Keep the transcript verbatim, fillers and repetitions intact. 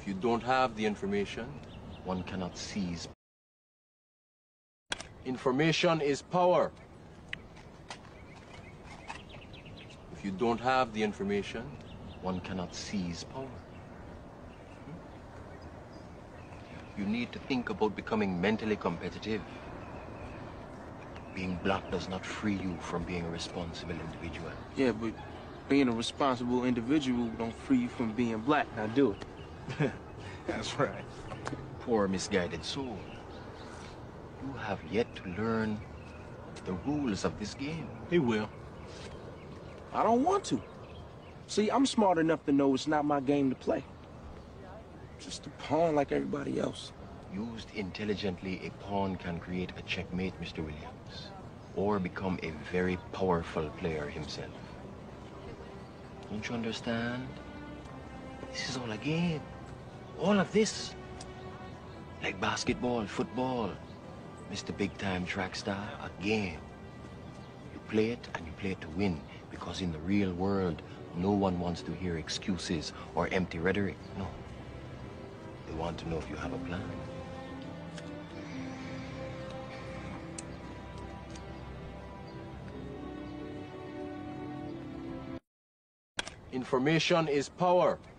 If you don't have the information, one cannot seize. Information is power. If you don't have the information, one cannot seize power. You need to think about becoming mentally competitive. Being black does not free you from being a responsible individual. Yeah, but being a responsible individual don't free you from being black. Now do it. That's right. Poor misguided soul. You have yet to learn the rules of this game. He will. I don't want to. See, I'm smart enough to know it's not my game to play. Just a pawn like everybody else. Used intelligently, a pawn can create a checkmate, Mister Williams, or become a very powerful player himself. Don't you understand? This is all a game. All of this. Like basketball, football, Mister Big Time Track Star, a game. You play it and you play it to win, because in the real world, no one wants to hear excuses or empty rhetoric. No. They want to know if you have a plan. Information is power.